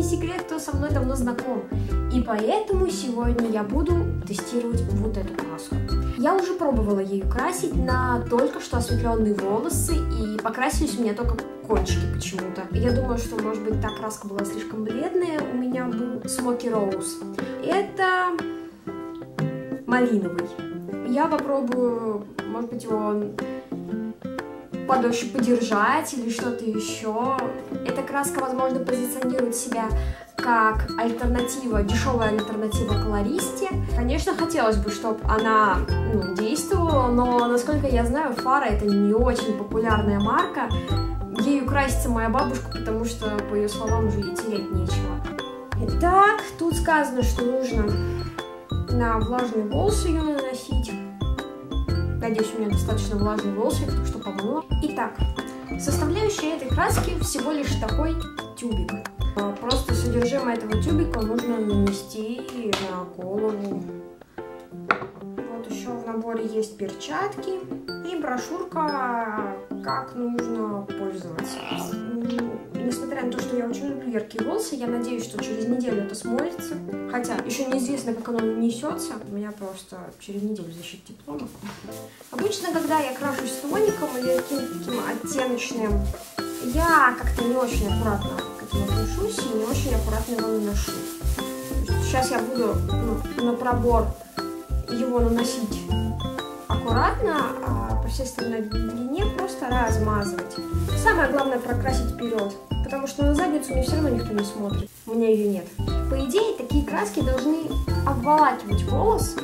секрет, кто со мной давно знаком. И поэтому сегодня я буду тестировать вот эту краску. Я уже пробовала ею красить на только что осветленные волосы, и покрасились у меня только кончики почему-то. Я думаю, что, может быть, та краска была слишком бледная. У меня был Smoky Rose. Это малиновый. Я попробую, может быть, его подольше подержать или что-то еще. Эта краска, возможно, позиционирует себя как альтернатива, дешевая альтернатива колористе. Конечно, хотелось бы, чтобы она действовала, но, насколько я знаю, Фара — это не очень популярная марка. Ею красится моя бабушка, потому что, по ее словам, уже ей терять нечего. Итак, тут сказано, что нужно на влажные волосы ее наносить. Надеюсь, у меня достаточно влажные волосы, я только что помыла. Итак, составляющая этой краски всего лишь такой тюбик. Просто содержимое этого тюбика нужно нанести на голову. Вот еще в наборе есть перчатки и брошюрка, как нужно пользоваться. Несмотря на то, что я очень люблю яркие волосы, я надеюсь, что через неделю это смоется. Хотя еще неизвестно, как оно нанесется. У меня просто через неделю защита диплома. Обычно, когда я крашусь тоником или каким-то таким оттеночным, я как-то не очень аккуратно к этому отношусь и не очень аккуратно его наношу. Сейчас я буду на пробор его наносить аккуратно, а по всей остальной длине просто размазывать. Самое главное — прокрасить вперед, потому что на задницу мне все равно никто не смотрит. У меня ее нет. По идее, такие краски должны обволакивать волос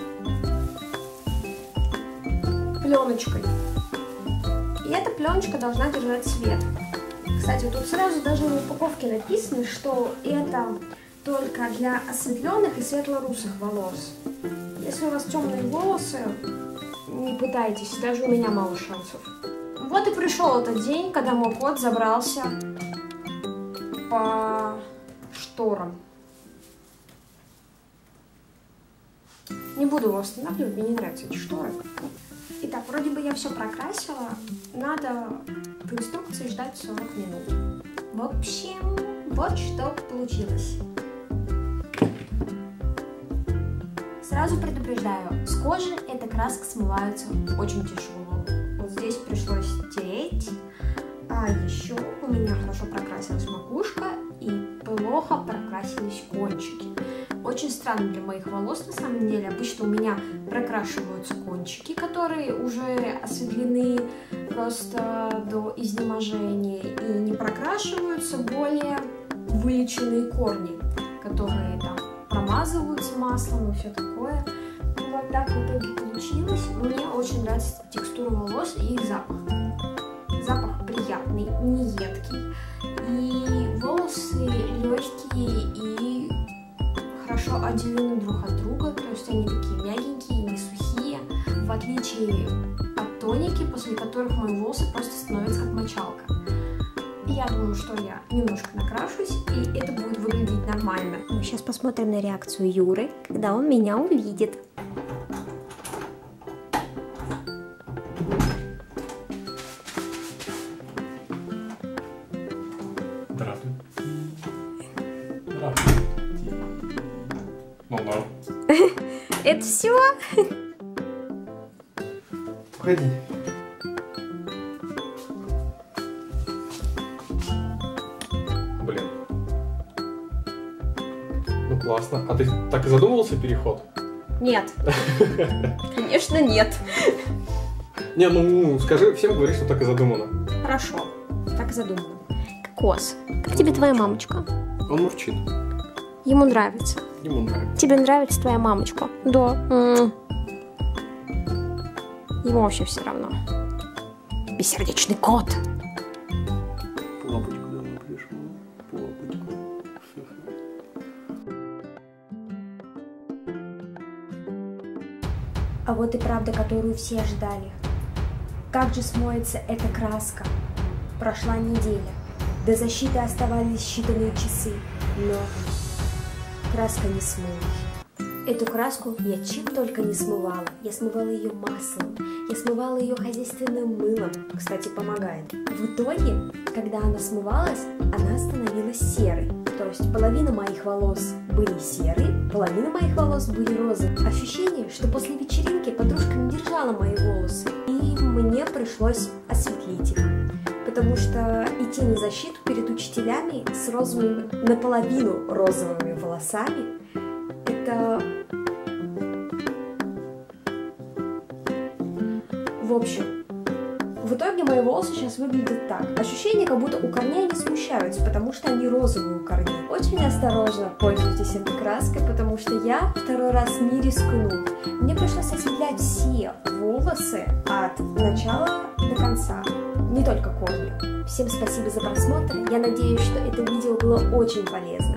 пленочкой. И эта пленочка должна держать свет. Кстати, тут сразу даже на упаковке написано, что это только для осветленных и светло-русых волос. Если у вас темные волосы, не пытайтесь, даже у меня мало шансов. Вот и пришел этот день, когда мой кот забрался по шторам. Не буду его останавливать, мне не нравятся эти шторы. Итак, вроде бы я все прокрасила, надо по инструкции ждать 40 минут. В общем, вот что получилось. Сразу предупреждаю, с кожи эта краска смывается очень тяжело. Вот здесь пришлось тереть, а еще у меня хорошо прокрасилась макушка и плохо прокрасились кончики. Очень странно для моих волос на самом деле. Обычно у меня прокрашиваются кончики, которые уже осветлены просто до изнеможения, и не прокрашиваются более вылеченные корни, которые там промазываются маслом и все такое. Вот так в итоге получилось. Мне очень нравится текстура волос и их запах. Запах приятный, не едкий. И волосы легкие и хорошо отделены друг от друга, то есть они такие мягенькие, не сухие, в отличие от тоники, после которых мои волосы просто становятся как мочалка. И я думаю, что я немножко накрашусь, и это будет выглядеть нормально. Мы сейчас посмотрим на реакцию Юры, когда он меня увидит. Здравствуй. Здравствуй. Ну да. Это все? Уходи. Блин. Ну классно. А ты так и задумывался переход? Нет. Конечно, нет. Не, ну скажи, всем говори, что так и задумано. Хорошо, так и задумано. Кокос, как тебе твоя мамочка? Он мурчит. Ему нравится. Ему нравится. Тебе нравится твоя мамочка? Да. Ему вообще все равно. Бессердечный кот. Лапочку домой пришел. Лапочку. А вот и правда, которую все ждали. Как же смоется эта краска? Прошла неделя. До защиты оставались считанные часы. Но краска не смылась. Эту краску я чем только не смывала. Я смывала ее маслом, я смывала ее хозяйственным мылом, кстати, помогает. В итоге, когда она смывалась, она становилась серой. То есть половина моих волос были серые, половина моих волос были розовые. Ощущение, что после вечеринки подружка не держала мои волосы, и мне пришлось осветлить их. Потому что идти на защиту перед учителями с розовыми, наполовину розовыми волосами, это... В общем, в итоге мои волосы сейчас выглядят так. Ощущение, как будто у корней не смущаются, потому что они розовые у корней. Очень осторожно пользуйтесь этой краской, потому что я второй раз не рискну. Мне пришлось осветлять все волосы от начала до конца, не только корни. Всем спасибо за просмотр. Я надеюсь, что это видео было очень полезно.